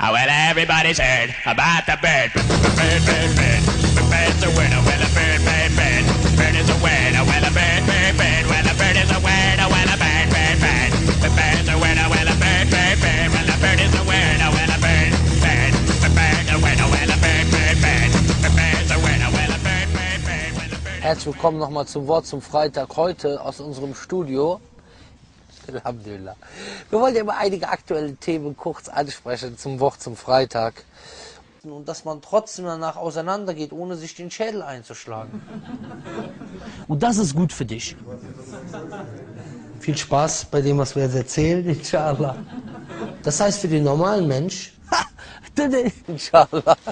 Oh, well, everybody's heard about the bird. Bird, bird, bird. Bird's a word. Oh, well, a bird, bird, bird. Bird is a word. Oh, well, a bird, bird, bird. Well, a bird is a word. Oh, well, a bird, bird, bird. The bird's a word. Oh, well, a bird, bird, bird. Well, a bird is a word. Oh, well, a bird, bird. The bird's a word. Oh, well, a bird, bird, bird. The bird's a word. Oh, well, a bird, bird, bird. Well, a bird. Herzlich willkommen nochmal zum Wort zum Freitag. Heute aus unserem Studio. Alhamdulillah. Wir wollen ja über einige aktuelle Themen kurz ansprechen zum Wort zum Freitag. Und dass man trotzdem danach auseinandergeht, ohne sich den Schädel einzuschlagen. Und das ist gut für dich. Viel Spaß bei dem, was wir jetzt erzählen, inshallah. Das heißt für den normalen Mensch, inshallah.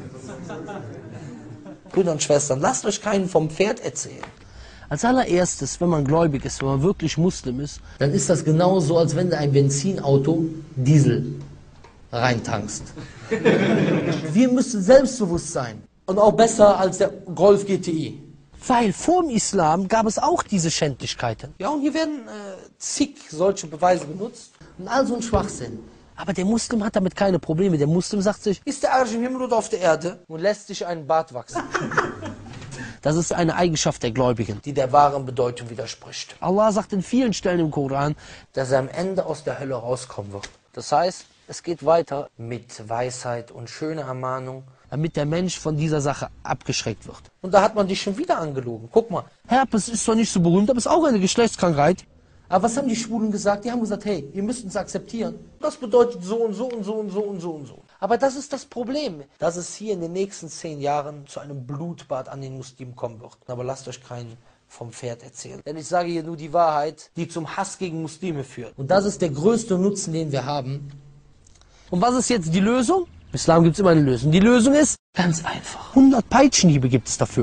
Brüder und Schwestern, lasst euch keinen vom Pferd erzählen. Als allererstes, wenn man gläubig ist, wenn man wirklich Muslim ist, dann ist das genauso, als wenn du ein Benzinauto Diesel reintankst. Wir müssen selbstbewusst sein. Und auch besser als der Golf GTI. Weil vor dem Islam gab es auch diese Schändlichkeiten. Ja, und hier werden zig solche Beweise benutzt. Und all so ein Schwachsinn. Aber der Muslim hat damit keine Probleme. Der Muslim sagt sich, ist der Arsch im Himmel oder auf der Erde? Und lässt sich einen Bart wachsen. Das ist eine Eigenschaft der Gläubigen, die der wahren Bedeutung widerspricht. Allah sagt in vielen Stellen im Koran, dass er am Ende aus der Hölle rauskommen wird. Das heißt, es geht weiter mit Weisheit und schöner Ermahnung, damit der Mensch von dieser Sache abgeschreckt wird. Und da hat man dich schon wieder angelogen. Guck mal, Herpes ist zwar nicht so berühmt, aber es ist auch eine Geschlechtskrankheit. Aber was haben die Schwulen gesagt? Die haben gesagt, hey, ihr müsst uns akzeptieren. Das bedeutet so und so und so und so und so und so. Aber das ist das Problem, dass es hier in den nächsten 10 Jahren zu einem Blutbad an den Muslimen kommen wird. Aber lasst euch keinen vom Pferd erzählen. Denn ich sage hier nur die Wahrheit, die zum Hass gegen Muslime führt. Und das ist der größte Nutzen, den wir haben. Und was ist jetzt die Lösung? Im Islam gibt es immer eine Lösung. Die Lösung ist ganz einfach. 100 Peitschenhiebe gibt es dafür.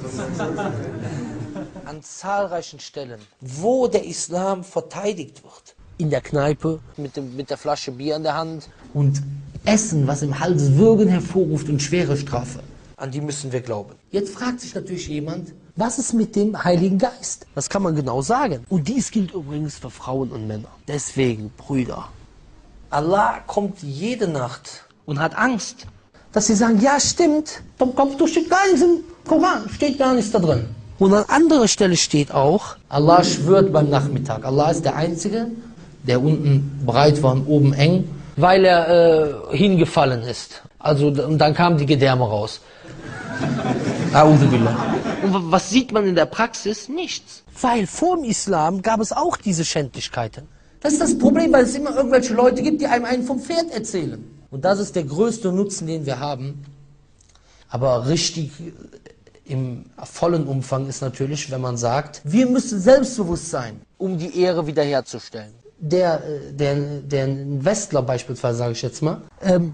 An zahlreichen Stellen, wo der Islam verteidigt wird. In der Kneipe, mit der Flasche Bier in der Hand. Und Essen, was im Hals Würgen hervorruft und schwere Strafe. An die müssen wir glauben. Jetzt fragt sich natürlich jemand, was ist mit dem Heiligen Geist? Das kann man genau sagen. Und dies gilt übrigens für Frauen und Männer. Deswegen, Brüder, Allah kommt jede Nacht und hat Angst, dass sie sagen, ja stimmt, du steht gar nichts im Koran, steht gar nichts da drin. Und an anderer Stelle steht auch, Allah schwört beim Nachmittag. Allah ist der Einzige, der unten breit war und oben eng, weil er hingefallen ist. Also, und dann kamen die Gedärme raus. Und was sieht man in der Praxis? Nichts. Weil vor dem Islam gab es auch diese Schändlichkeiten. Das ist das Problem, weil es immer irgendwelche Leute gibt, die einem einen vom Pferd erzählen. Und das ist der größte Nutzen, den wir haben. Aber richtig im vollen Umfang ist natürlich, wenn man sagt, wir müssen selbstbewusst sein, um die Ehre wiederherzustellen. Der Westler beispielsweise, sage ich jetzt mal,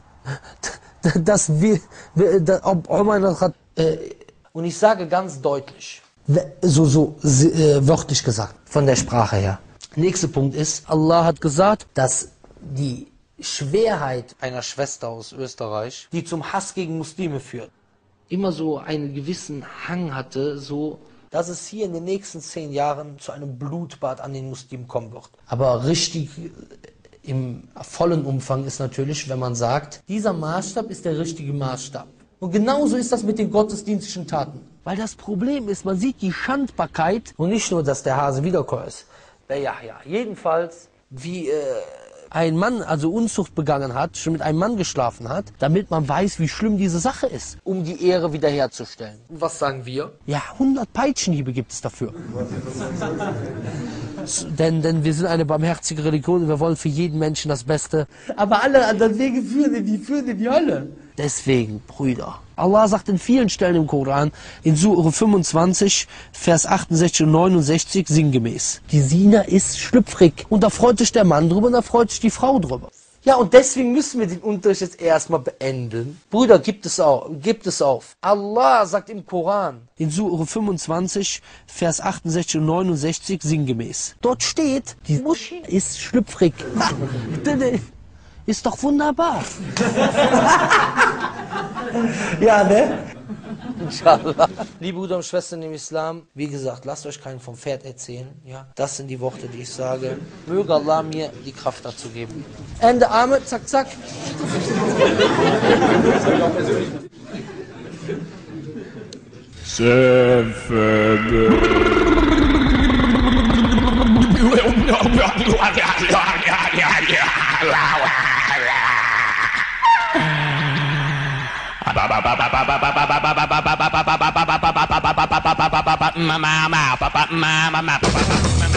und ich sage ganz deutlich, wörtlich gesagt, von der Sprache her. Nächster Punkt ist, Allah hat gesagt, dass die Schwerheit einer Schwester aus Österreich, die zum Hass gegen Muslime führt, immer so einen gewissen Hang hatte, so dass es hier in den nächsten 10 Jahren zu einem Blutbad an den Muslimen kommen wird. Aber richtig im vollen Umfang ist natürlich, wenn man sagt, dieser Maßstab ist der richtige Maßstab. Und genauso ist das mit den gottesdienstlichen Taten. Weil das Problem ist, man sieht die Schandbarkeit und nicht nur, dass der Hase Wiederkäuer ist. Ja, jedenfalls, wie ein Mann also Unzucht begangen hat, schon mit einem Mann geschlafen hat, damit man weiß, wie schlimm diese Sache ist, um die Ehre wiederherzustellen. Und was sagen wir? Ja, 100 Peitschenhiebe gibt es dafür. Denn wir sind eine barmherzige Religion und wir wollen für jeden Menschen das Beste. Aber alle anderen Wege führen in die Hölle. Deswegen, Brüder, Allah sagt in vielen Stellen im Koran, in Surah 25, Vers 68 und 69, sinngemäß, die Sina ist schlüpfrig. Und da freut sich der Mann drüber und da freut sich die Frau drüber. Ja, und deswegen müssen wir den Unterricht jetzt erstmal beenden. Brüder, gibt es auf. Allah sagt im Koran, in Surah 25, Vers 68 und 69, sinngemäß. Dort steht, die Moschee ist schlüpfrig. Ist doch wunderbar. Ja, ne? Inshallah. Liebe Brüder und Schwestern im Islam, wie gesagt, lasst euch keinen vom Pferd erzählen. Ja? Das sind die Worte, die ich sage. Möge Allah mir die Kraft dazu geben. Ende Arme, zack, zack. Mama